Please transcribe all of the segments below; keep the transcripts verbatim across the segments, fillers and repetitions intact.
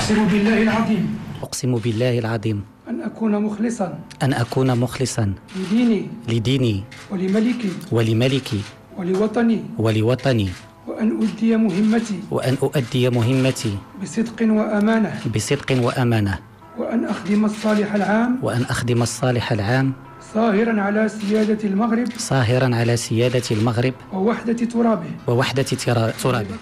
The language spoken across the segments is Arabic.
أقسم بالله العظيم أقسم بالله العظيم أن أكون مخلصا أن أكون مخلصا لديني لديني ولملكي ولملكي ولوطني ولوطني وأن أؤدي مهمتي وأن أؤدي مهمتي بصدق وأمانة بصدق وأمانة وأن أخدم الصالح العام وأن أخدم الصالح العام صاهرا على سيادة المغرب صاهرا على سيادة المغرب ووحدة ترابه ووحدة ترابه.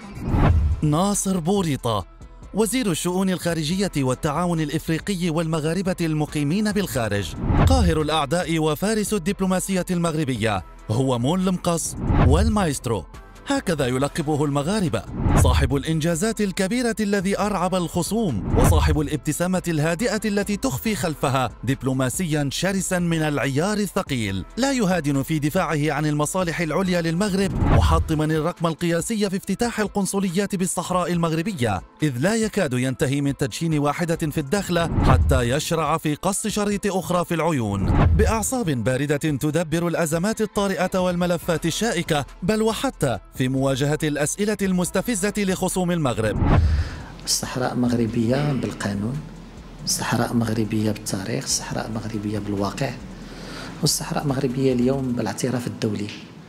ناصر بوريطة، وزير الشؤون الخارجية والتعاون الإفريقي والمغاربة المقيمين بالخارج، قاهر الأعداء وفارس الدبلوماسية المغربية، هو مول المقص والمايسترو، هكذا يلقبه المغاربة، صاحب الإنجازات الكبيرة الذي أرعب الخصوم، وصاحب الابتسامة الهادئة التي تخفي خلفها دبلوماسيا شرسا من العيار الثقيل، لا يهادن في دفاعه عن المصالح العليا للمغرب، محطما الرقم القياسي في افتتاح القنصليات بالصحراء المغربية، إذ لا يكاد ينتهي من تدشين واحدة في الدخلة حتى يشرع في قص شريط أخرى في العيون، بأعصاب باردة تدبر الأزمات الطارئة والملفات الشائكة، بل وحتى في مواجهة الأسئلة المستفزة لخصوم المغرب. الصحراء مغربية بالقانون، الصحراء مغربية بالتاريخ، الصحراء مغربية بالواقع، والصحراء مغربية اليوم بالاعتراف الدولي.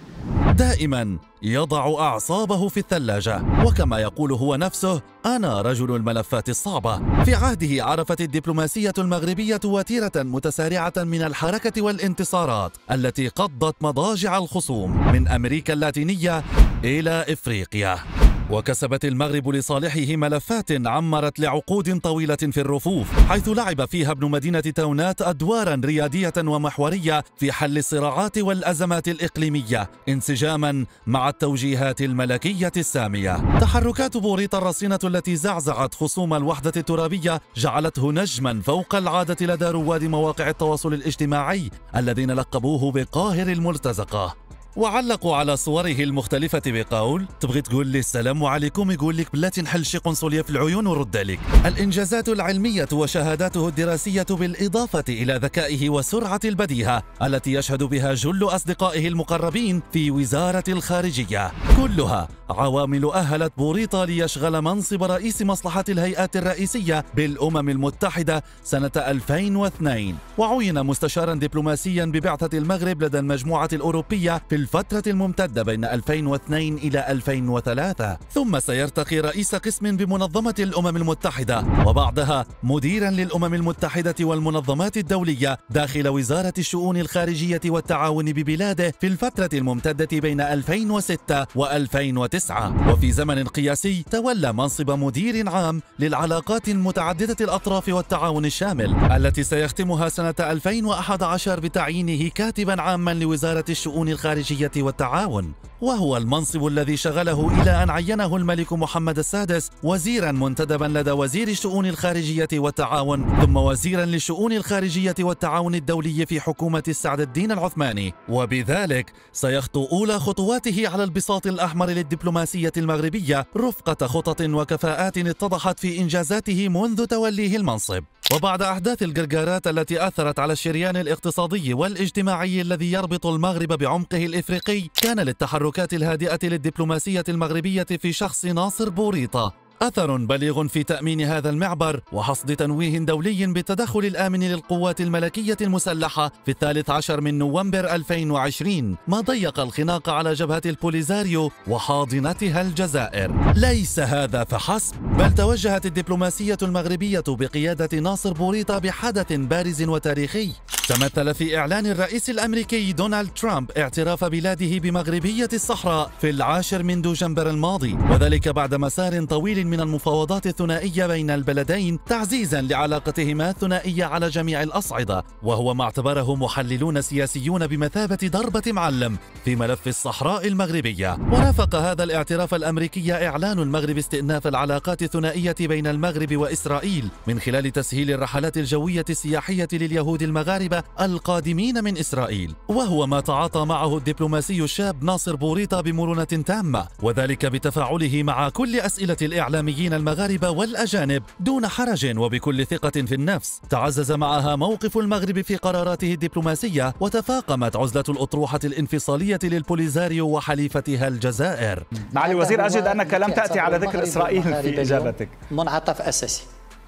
دائما يضع أعصابه في الثلاجة، وكما يقول هو نفسه: أنا رجل الملفات الصعبة. في عهده عرفت الدبلوماسية المغربية وتيرة متسارعة من الحركة والانتصارات التي قضت مضاجع الخصوم من أمريكا اللاتينية إلى إفريقيا، وكسبت المغرب لصالحه ملفات عمرت لعقود طويلة في الرفوف، حيث لعب فيها ابن مدينة تونات أدوارا ريادية ومحورية في حل الصراعات والأزمات الإقليمية انسجاما مع التوجيهات الملكية السامية. تحركات بوريطة الرصينة التي زعزعت خصوم الوحدة الترابية جعلته نجما فوق العادة لدى رواد مواقع التواصل الاجتماعي الذين لقبوه بقاهر المرتزقة، وعلقوا على صوره المختلفة بقول: تبغي تقول لي السلام عليكم يقول لك بلاتي نحل شي قنصلية في العيون ورد عليك. الإنجازات العلمية وشهاداته الدراسية بالإضافة إلى ذكائه وسرعة البديهة التي يشهد بها جل أصدقائه المقربين في وزارة الخارجية، كلها عوامل أهلت بوريطة ليشغل منصب رئيس مصلحة الهيئات الرئيسية بالأمم المتحدة سنة ألفين واثنين، وعين مستشارا دبلوماسيا ببعثة المغرب لدى المجموعة الأوروبية في الفترة الممتدة بين ألفين واثنين إلى ألفين وثلاثة، ثم سيرتقي رئيس قسم بمنظمة الأمم المتحدة، وبعدها مديرا للأمم المتحدة والمنظمات الدولية داخل وزارة الشؤون الخارجية والتعاون ببلاده في الفترة الممتدة بين ألفين وستة وألفين وتسعة، وفي زمن قياسي تولى منصب مدير عام للعلاقات متعددة الأطراف والتعاون الشامل، التي سيختمها سنة ألفين وأحد عشر بتعيينه كاتبا عاما لوزارة الشؤون الخارجية والتعاون، وهو المنصب الذي شغله إلى أن عينه الملك محمد السادس وزيرا منتدبا لدى وزير الشؤون الخارجية والتعاون، ثم وزيرا للشؤون الخارجية والتعاون الدولي في حكومة السعد الدين العثماني، وبذلك سيخطو أولى خطواته على البساط الأحمر للدبلوماسية المغربية رفقة خطط وكفاءات اتضحت في إنجازاته منذ توليه المنصب. وبعد أحداث الجرجارات التي أثرت على الشريان الاقتصادي والاجتماعي الذي يربط المغرب بعمقه الإفريقي، كان للتحركات الهادئة للدبلوماسية المغربية في شخص ناصر بوريطة أثر بليغ في تأمين هذا المعبر وحصد تنويه دولي بالتدخل الآمن للقوات الملكية المسلحة في الثالث عشر من نوفمبر ألفين وعشرين، ما ضيق الخناق على جبهة البوليزاريو وحاضنتها الجزائر. ليس هذا فحسب، بل توجهت الدبلوماسية المغربية بقيادة ناصر بوريطة بحدث بارز وتاريخي تمثل في إعلان الرئيس الأمريكي دونالد ترامب اعتراف بلاده بمغربية الصحراء في العاشر من دجنبر الماضي، وذلك بعد مسار طويل من المفاوضات الثنائية بين البلدين تعزيزا لعلاقتهما الثنائية على جميع الأصعدة، وهو ما اعتبره محللون سياسيون بمثابة ضربة معلم في ملف الصحراء المغربية. ورافق هذا الاعتراف الأمريكي إعلان المغرب استئناف العلاقات الثنائية بين المغرب وإسرائيل من خلال تسهيل الرحلات الجوية السياحية لليهود المغاربة القادمين من إسرائيل، وهو ما تعاطى معه الدبلوماسي الشاب ناصر بوريطة بمرونة تامة، وذلك بتفاعله مع كل أسئلة الإعلاميين المغاربة والأجانب دون حرج وبكل ثقة في النفس. تعزز معها موقف المغرب في قراراته الدبلوماسية، وتفاقمت عزلة الأطروحة الانفصالية للبوليزاريو وحليفتها الجزائر. معالي الوزير، أجد أنك لم تأتي على ذكر إسرائيل في إجابتك. منعطف أساسي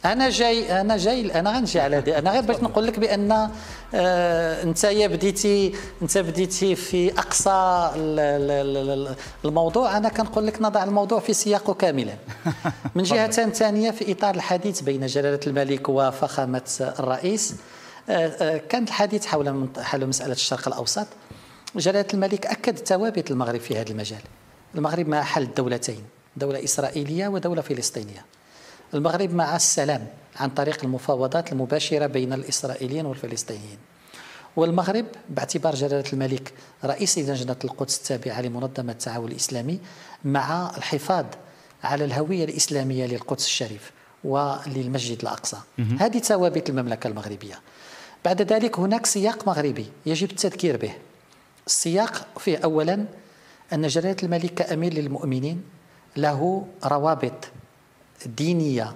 انا جاي انا جاي انا غنجي على هذه. انا غير بغيت نقول لك بان آه انت بديتي انت بديتي في اقصى الموضوع. انا كنقول لك نضع الموضوع في سياقه كاملا. من جهه ثانيه في اطار الحديث بين جلاله الملك وفخامه الرئيس، آه آه كان الحديث حول حول مساله الشرق الاوسط. جلاله الملك اكد ثوابت المغرب في هذا المجال. المغرب مع حل الدولتين، دوله اسرائيليه ودوله فلسطينيه. المغرب مع السلام عن طريق المفاوضات المباشرة بين الإسرائيليين والفلسطينيين. والمغرب باعتبار جلالة الملك رئيس لجنة القدس التابعة لمنظمة التعاون الإسلامي مع الحفاظ على الهوية الإسلامية للقدس الشريف وللمسجد الأقصى. هذه ثوابت المملكة المغربية. بعد ذلك هناك سياق مغربي يجب التذكير به. السياق فيه أولا أن جلالة الملك كأمير للمؤمنين له روابط دينية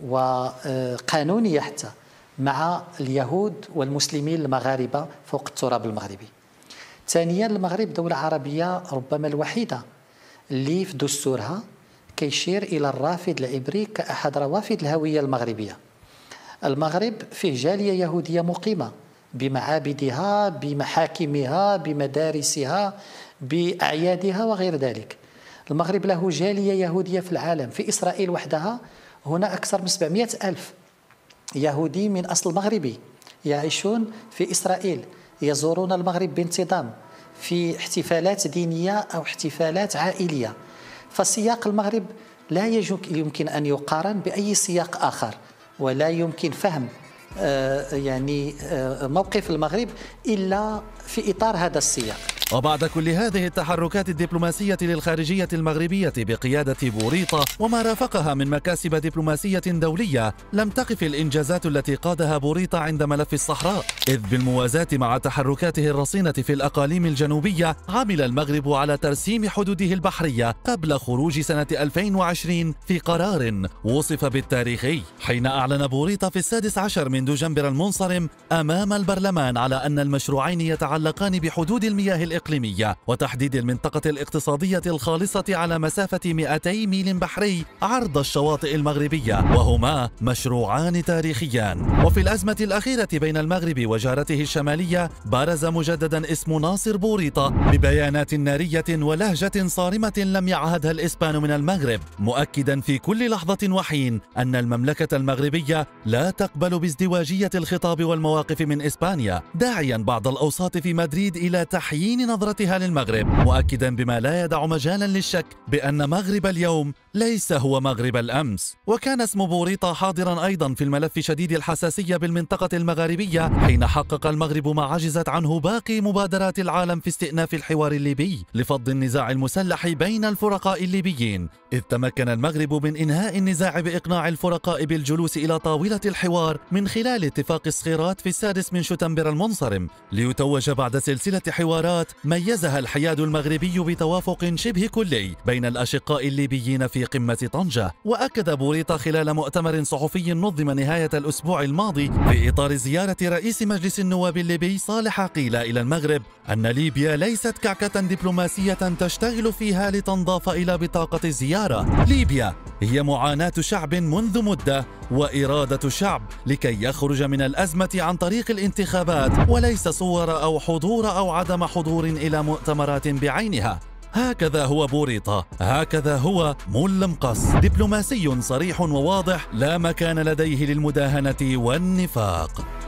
وقانونية حتى مع اليهود والمسلمين المغاربة فوق التراب المغربي. ثانيا المغرب دولة عربية ربما الوحيدة اللي في دستورها كيشير إلى الرافد العبري كأحد روافد الهوية المغربية. المغرب فيه جالية يهودية مقيمة بمعابدها بمحاكمها بمدارسها بأعيادها وغير ذلك. المغرب له جالية يهودية في العالم. في إسرائيل وحدها هنا أكثر من سبعمائة ألف يهودي من أصل مغربي يعيشون في إسرائيل، يزورون المغرب بانتظام في احتفالات دينية أو احتفالات عائلية. فسياق المغرب لا يمكن أن يقارن بأي سياق آخر، ولا يمكن فهم آه يعني آه موقف المغرب إلا في إطار هذا السياق. وبعد كل هذه التحركات الدبلوماسية للخارجية المغربية بقيادة بوريطة وما رافقها من مكاسب دبلوماسية دولية، لم تقف الإنجازات التي قادها بوريطة عند ملف الصحراء، إذ بالموازاة مع تحركاته الرصينة في الأقاليم الجنوبية عمل المغرب على ترسيم حدوده البحرية قبل خروج سنة ألفين وعشرين في قرار وصف بالتاريخي، حين أعلن بوريطة في السادس عشر من دجنبر المنصرم أمام البرلمان على أن المشروعين يتعلقان بحدود المياه الإقليمية الإقليمية وتحديد المنطقة الاقتصادية الخالصة على مسافة مئتي ميل بحري عرض الشواطئ المغربية، وهما مشروعان تاريخيان. وفي الأزمة الأخيرة بين المغرب وجارته الشمالية بارز مجددا اسم ناصر بوريطة ببيانات نارية ولهجة صارمة لم يعهدها الإسبان من المغرب، مؤكدا في كل لحظة وحين أن المملكة المغربية لا تقبل بازدواجية الخطاب والمواقف من إسبانيا، داعيا بعض الأوساط في مدريد إلى تحيين نظرتها للمغرب، مؤكدا بما لا يدع مجالا للشك بأن مغرب اليوم ليس هو مغرب الأمس. وكان اسم بوريطة حاضرا أيضا في الملف شديد الحساسية بالمنطقة المغاربية حين حقق المغرب ما عجزت عنه باقي مبادرات العالم في استئناف الحوار الليبي لفض النزاع المسلح بين الفرقاء الليبيين، إذ تمكن المغرب من إنهاء النزاع بإقناع الفرقاء بالجلوس إلى طاولة الحوار من خلال اتفاق الصخيرات في السادس من شتنبر المنصرم، ليتوج بعد سلسلة حوارات ميزها الحياد المغربي بتوافق شبه كلي بين الأشقاء الليبيين في قمة طنجة. وأكد بوريطة خلال مؤتمر صحفي نظم نهاية الأسبوع الماضي في إطار زيارة رئيس مجلس النواب الليبي صالح عقيلة إلى المغرب أن ليبيا ليست كعكة دبلوماسية تشتغل فيها لتنضاف إلى بطاقة الزيارة. ليبيا هي معاناة شعب منذ مدة وإرادة شعب لكي يخرج من الأزمة عن طريق الانتخابات، وليس صور أو حضور أو عدم حضور إلى مؤتمرات بعينها. هكذا هو بوريطة، هكذا هو ملمقص، دبلوماسي صريح وواضح لا مكان لديه للمداهنة والنفاق.